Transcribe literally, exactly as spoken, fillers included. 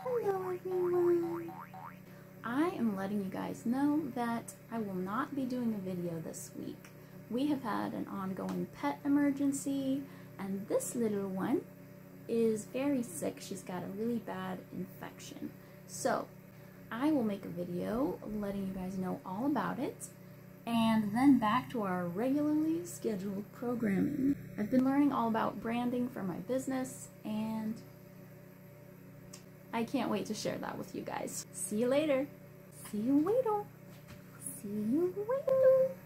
Hello everyone! I am letting you guys know that I will not be doing a video this week. We have had an ongoing pet emergency, and this little one is very sick. She's got a really bad infection. So I will make a video letting you guys know all about it, and then back to our regularly scheduled programming. I've been learning all about branding for my business, and I can't wait to share that with you guys. See you later. See you later. See you later.